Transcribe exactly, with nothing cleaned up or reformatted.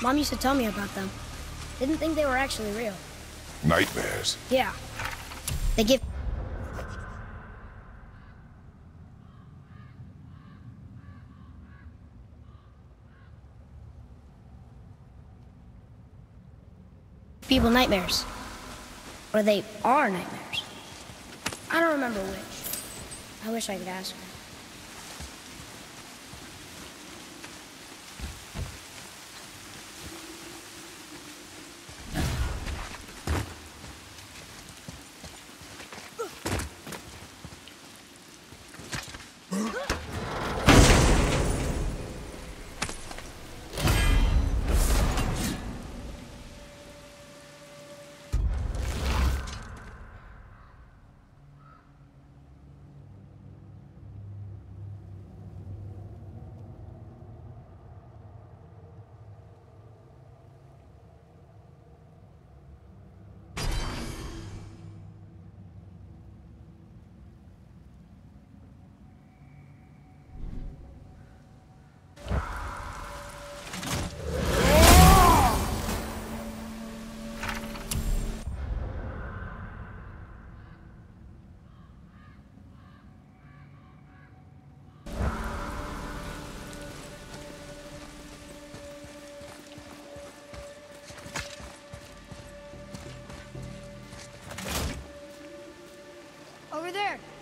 Mom used to tell me about them. Didn't think they were actually real. Nightmares. Yeah. They give people nightmares. Or they are nightmares. I don't remember which. I wish I could ask her. Over there.